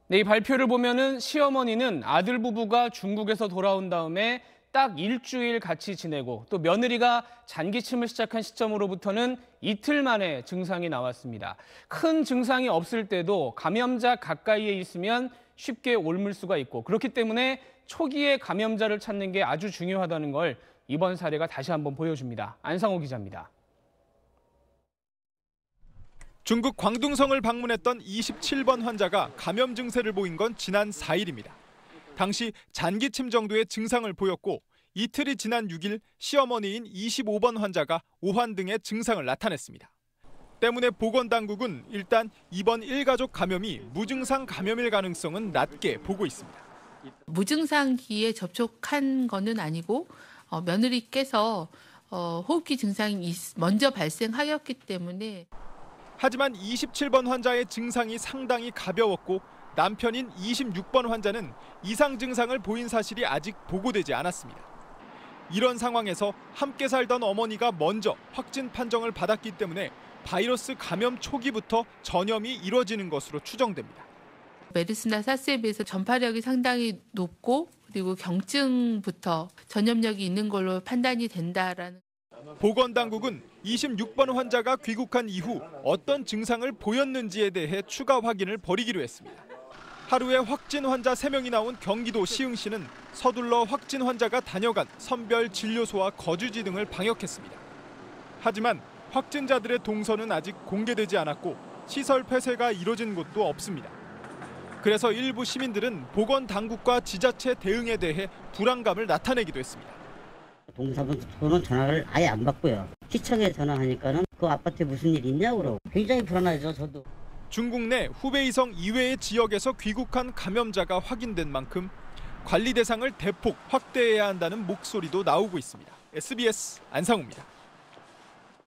네, 이 발표를 보면은 시어머니는 아들 부부가 중국에서 돌아온 다음에 딱 일주일 같이 지내고 또 며느리가 잔기침을 시작한 시점으로부터는 이틀 만에 증상이 나왔습니다. 큰 증상이 없을 때도 감염자 가까이에 있으면 쉽게 옮을 수가 있고 그렇기 때문에 초기에 감염자를 찾는 게 아주 중요하다는 걸 이번 사례가 다시 한번 보여줍니다. 안상호 기자입니다. 중국 광둥성을 방문했던 27번 환자가 감염 증세를 보인 건 지난 4일입니다. 당시 잔기침 정도의 증상을 보였고 이틀이 지난 6일 시어머니인 25번 환자가 오한 등의 증상을 나타냈습니다. 때문에 보건당국은 일단 이번 일가족 감염이 무증상 감염일 가능성은 낮게 보고 있습니다. 무증상기에 접촉한 거는 아니고 며느리께서 호흡기 증상이 먼저 발생하였기 때문에. 하지만 27번 환자의 증상이 상당히 가벼웠고 남편인 26번 환자는 이상 증상을 보인 사실이 아직 보고되지 않았습니다. 이런 상황에서 함께 살던 어머니가 먼저 확진 판정을 받았기 때문에 바이러스 감염 초기부터 전염이 이뤄지는 것으로 추정됩니다. 메르스나 사스에 비해서 전파력이 상당히 높고 그리고 경증부터 전염력이 있는 걸로 판단이 된다라는. 보건당국은 26번 환자가 귀국한 이후 어떤 증상을 보였는지에 대해 추가 확인을 벌이기로 했습니다. 하루에 확진 환자 3명이 나온 경기도 시흥시는 서둘러 확진 환자가 다녀간 선별진료소와 거주지 등을 방역했습니다. 하지만 확진자들의 동선은 아직 공개되지 않았고 시설 폐쇄가 이뤄진 곳도 없습니다. 그래서 일부 시민들은 보건당국과 지자체 대응에 대해 불안감을 나타내기도 했습니다. 동사무소는 전화를 아예 안 받고요. 시청에 전화하니까는 그 아파트에 무슨 일 있냐고 그러고 굉장히 불안하죠, 저도. 중국 내 후베이성 이외의 지역에서 귀국한 감염자가 확인된 만큼 관리 대상을 대폭 확대해야 한다는 목소리도 나오고 있습니다. SBS 안상우입니다.